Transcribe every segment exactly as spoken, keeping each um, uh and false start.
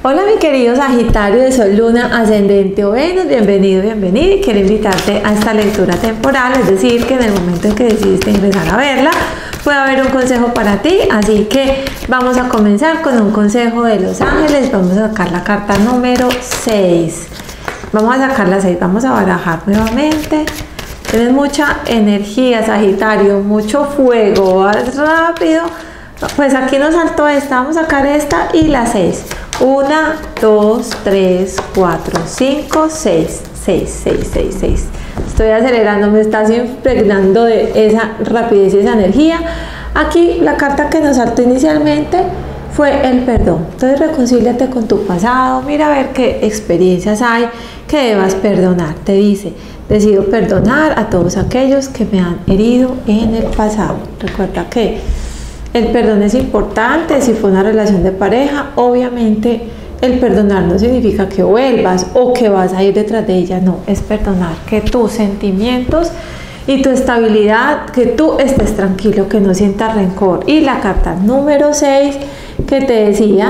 Hola mi querido Sagitario de Sol, Luna, Ascendente o Venus, bienvenido, bienvenida, y quiero invitarte a esta lectura temporal, es decir, que en el momento en que decidiste ingresar a verla, puede haber un consejo para ti, así que vamos a comenzar con un consejo de los ángeles. Vamos a sacar la carta número seis, vamos a sacar la seis, vamos a barajar nuevamente. Tienes mucha energía, Sagitario, mucho fuego, vas rápido. Pues aquí nos saltó esta, vamos a sacar esta y la seis. Una, dos, tres, cuatro, cinco, seis. seis, seis, seis, seis. Estoy acelerando, me estás impregnando de esa rapidez y esa energía. Aquí la carta que nos saltó inicialmente fue el perdón. Entonces reconcíliate con tu pasado, mira a ver qué experiencias hay que debas perdonar. Te dice: decido perdonar a todos aquellos que me han herido en el pasado. Recuerda que el perdón es importante. Si fue una relación de pareja, obviamente el perdonar no significa que vuelvas o que vas a ir detrás de ella, no, es perdonar que tus sentimientos y tu estabilidad, que tú estés tranquilo, que no sientas rencor. Y la carta número seis que te decía,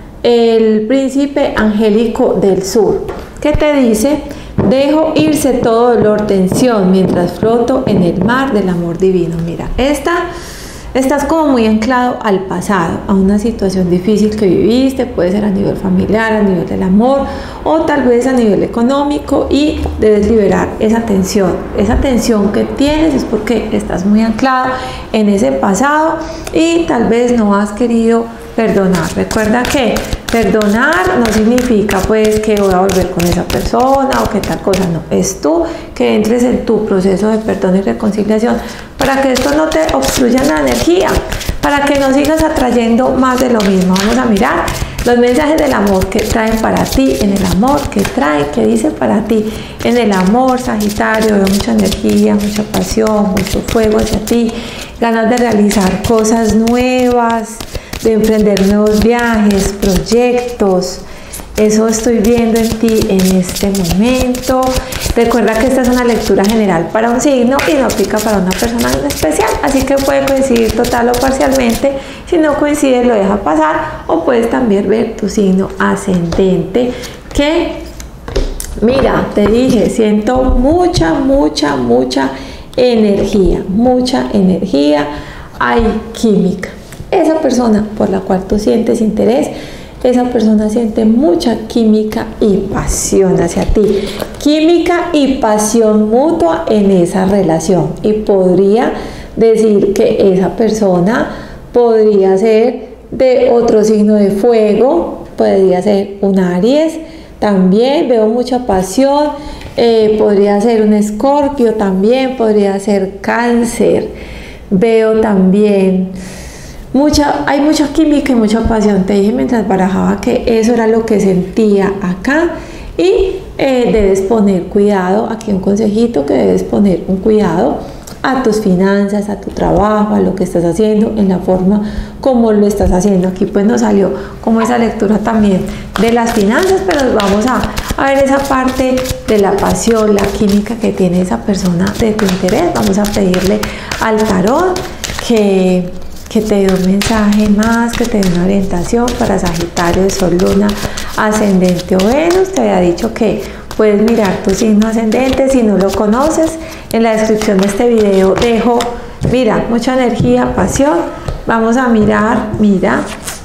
el príncipe angélico del sur, que te dice: dejo irse todo dolor, tensión, mientras floto en el mar del amor divino. Mira, esta estás como muy anclado al pasado, a una situación difícil que viviste, puede ser a nivel familiar, a nivel del amor o tal vez a nivel económico, y debes liberar esa tensión. Esa tensión que tienes es porque estás muy anclado en ese pasado y tal vez no has querido perdonar. Recuerda que perdonar no significa pues que voy a volver con esa persona o que tal cosa, no, es tú que entres en tu proceso de perdón y reconciliación para que esto no te obstruya la energía, para que no sigas atrayendo más de lo mismo. Vamos a mirar los mensajes del amor que traen para ti, en el amor que trae, que dice para ti en el amor, Sagitario. Veo mucha energía, mucha pasión, mucho fuego hacia ti, ganas de realizar cosas nuevas, de emprender nuevos viajes, proyectos. Eso estoy viendo en ti en este momento. Recuerda que esta es una lectura general para un signo y no aplica para una persona en especial, así que puede coincidir total o parcialmente. Si no coincide, lo deja pasar, o puedes también ver tu signo ascendente, que mira, te dije, siento mucha, mucha, mucha energía, mucha energía, hay química. Esa persona por la cual tú sientes interés, esa persona siente mucha química y pasión hacia ti. Química y pasión mutua en esa relación. Y podría decir que esa persona podría ser de otro signo de fuego, podría ser un Aries. También veo mucha pasión. Eh, podría ser un Escorpio también, podría ser Cáncer. Veo también Mucha, hay mucha química y mucha pasión. Te dije mientras barajaba que eso era lo que sentía acá. Y eh, debes poner cuidado, aquí un consejito, que debes poner un cuidado a tus finanzas, a tu trabajo, a lo que estás haciendo, en la forma como lo estás haciendo. Aquí pues nos salió como esa lectura también de las finanzas, pero vamos a, a ver esa parte de la pasión, la química que tiene esa persona de tu interés. Vamos a pedirle al tarot que que te dé un mensaje más, que te dé una orientación para Sagitario de Sol, Luna, Ascendente o Venus. Te había dicho que puedes mirar tu signo ascendente si no lo conoces. En la descripción de este video dejo, mira, mucha energía, pasión. Vamos a mirar, mira,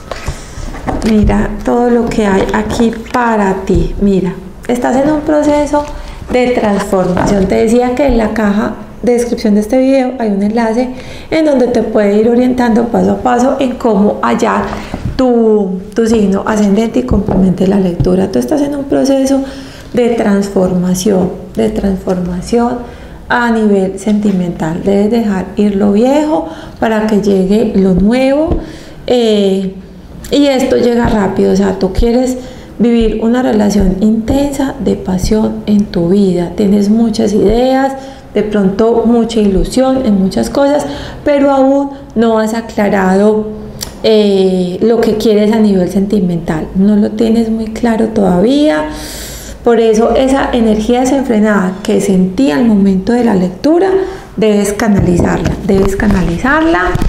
mira todo lo que hay aquí para ti. Mira, estás en un proceso de transformación. Te decía que en la caja de descripción de este video hay un enlace en donde te puede ir orientando paso a paso en cómo hallar tu, tu signo ascendente y complemente la lectura. Tú estás en un proceso de transformación, de transformación a nivel sentimental. Debes dejar ir lo viejo para que llegue lo nuevo, eh, y esto llega rápido. O sea, tú quieres vivir una relación intensa de pasión en tu vida, tienes muchas ideas, de pronto mucha ilusión en muchas cosas, pero aún no has aclarado eh, lo que quieres a nivel sentimental, no lo tienes muy claro todavía. Por eso esa energía desenfrenada que sentí al momento de la lectura, debes canalizarla, debes canalizarla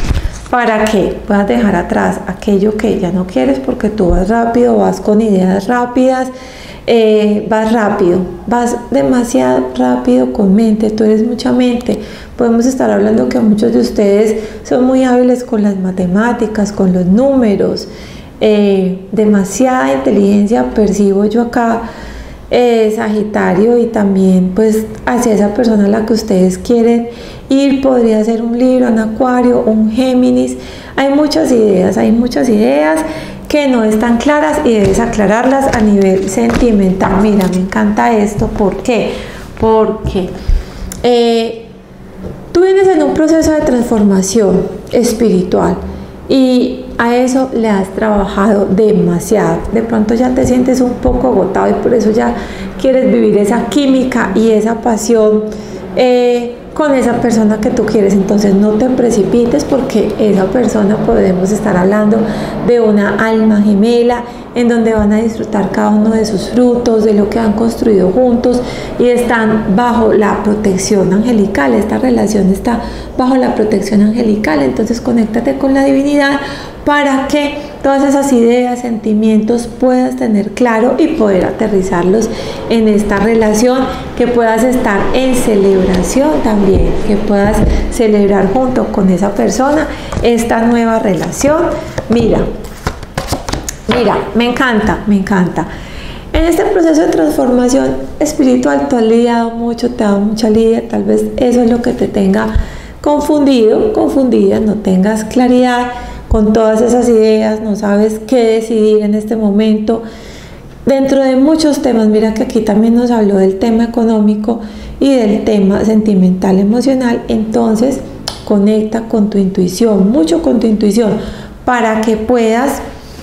para que puedas dejar atrás aquello que ya no quieres, porque tú vas rápido, vas con ideas rápidas, eh, vas rápido, vas demasiado rápido con mente, tú eres mucha mente. Podemos estar hablando que muchos de ustedes son muy hábiles con las matemáticas, con los números, eh, demasiada inteligencia percibo yo acá, eh, Sagitario, y también pues hacia esa persona a la que ustedes quieren ir. Podría ser un Libra, un Acuario, un Géminis. Hay muchas ideas, hay muchas ideas que no están claras y debes aclararlas a nivel sentimental. Mira, me encanta esto. ¿Por qué? Porque eh, tú vienes en un proceso de transformación espiritual y a eso le has trabajado demasiado. De pronto ya te sientes un poco agotado y por eso ya quieres vivir esa química y esa pasión eh, con esa persona que tú quieres. Entonces no te precipites, porque esa persona, podemos estar hablando de una alma gemela en donde van a disfrutar cada uno de sus frutos, de lo que han construido juntos, y están bajo la protección angelical. Esta relación está bajo la protección angelical. Entonces conéctate con la divinidad para que todas esas ideas, sentimientos puedas tener claro y poder aterrizarlos en esta relación, que puedas estar en celebración también, que puedas celebrar junto con esa persona esta nueva relación. Mira, mira, me encanta, me encanta. En este proceso de transformación espiritual tú has lidiado mucho, te ha dado mucha lidia, tal vez eso es lo que te tenga confundido, confundida, no tengas claridad con todas esas ideas, no sabes qué decidir en este momento. Dentro de muchos temas, mira que aquí también nos habló del tema económico y del tema sentimental, emocional. Entonces conecta con tu intuición, mucho con tu intuición, para que puedas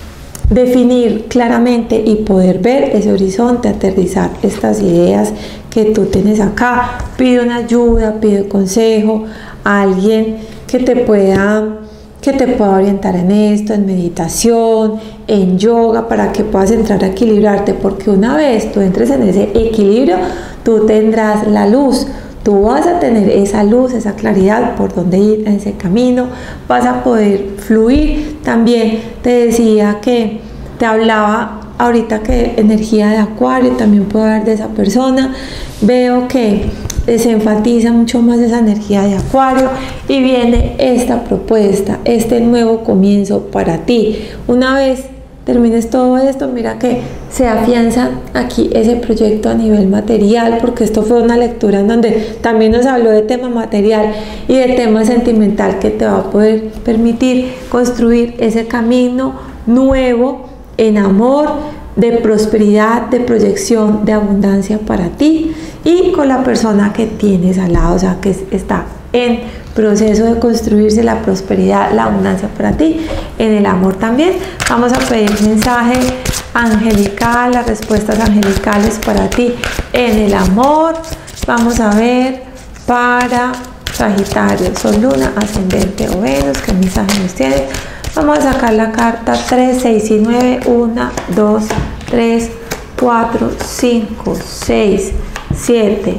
definir claramente y poder ver ese horizonte, aterrizar estas ideas que tú tienes acá. Pide una ayuda, pide consejo a alguien que te pueda que te pueda orientar en esto, en meditación, en yoga, para que puedas entrar a equilibrarte, porque una vez tú entres en ese equilibrio, tú tendrás la luz, tú vas a tener esa luz, esa claridad por dónde ir en ese camino, vas a poder fluir. También te decía que te hablaba ahorita que energía de Acuario también puede haber de esa persona. Veo que se enfatiza mucho más esa energía de Acuario y viene esta propuesta, este nuevo comienzo para ti. Una vez termines todo esto, mira que se afianza aquí ese proyecto a nivel material, porque esto fue una lectura en donde también nos habló de tema material y de tema sentimental, que te va a poder permitir construir ese camino nuevo en amor, de prosperidad, de proyección, de abundancia para ti y con la persona que tienes al lado, o sea, que está en proceso de construirse la prosperidad, la abundancia para ti, en el amor también. Vamos a pedir mensaje angelical, las respuestas angelicales para ti en el amor. Vamos a ver para Sagitario, Sol, Luna, Ascendente o Venus, ¿qué mensaje nos tiene? Vamos a sacar la carta tres, seis y nueve. uno, dos, tres, cuatro, cinco, seis, siete,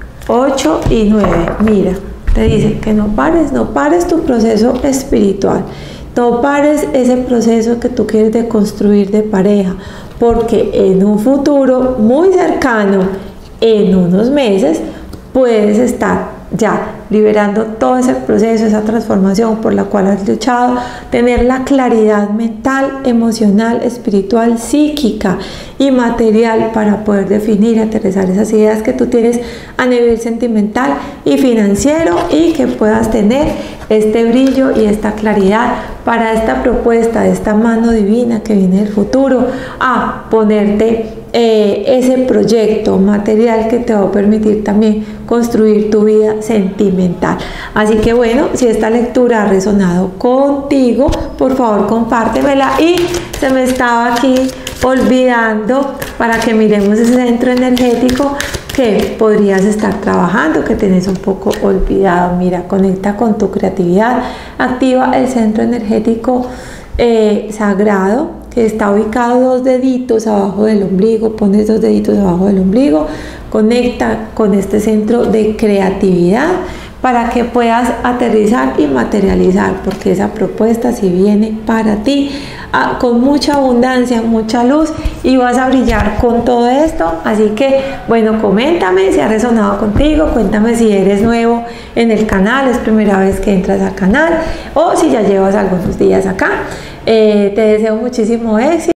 ocho y nueve. Mira, te dice que no pares, no pares tu proceso espiritual, no pares ese proceso que tú quieres de construir de pareja, porque en un futuro muy cercano, en unos meses, puedes estar ya liberando todo ese proceso, esa transformación por la cual has luchado, tener la claridad mental, emocional, espiritual, psíquica y material para poder definir y aterrizar esas ideas que tú tienes a nivel sentimental y financiero, y que puedas tener este brillo y esta claridad para esta propuesta de esta mano divina que viene del futuro a ponerte Eh, ese proyecto material que te va a permitir también construir tu vida sentimental. Así que bueno, si esta lectura ha resonado contigo, por favor compártemela. Y se me estaba aquí olvidando, para que miremos ese centro energético que podrías estar trabajando, que tienes un poco olvidado. Mira, conecta con tu creatividad, activa el centro energético eh, sagrado, que está ubicado dos deditos abajo del ombligo. Pones dos deditos abajo del ombligo, conecta con este centro de creatividad, para que puedas aterrizar y materializar, porque esa propuesta sí viene para ti ah, con mucha abundancia, mucha luz, y vas a brillar con todo esto. Así que bueno, coméntame si ha resonado contigo, cuéntame si eres nuevo en el canal, es primera vez que entras al canal, o si ya llevas algunos días acá. Eh, te deseo muchísimo éxito.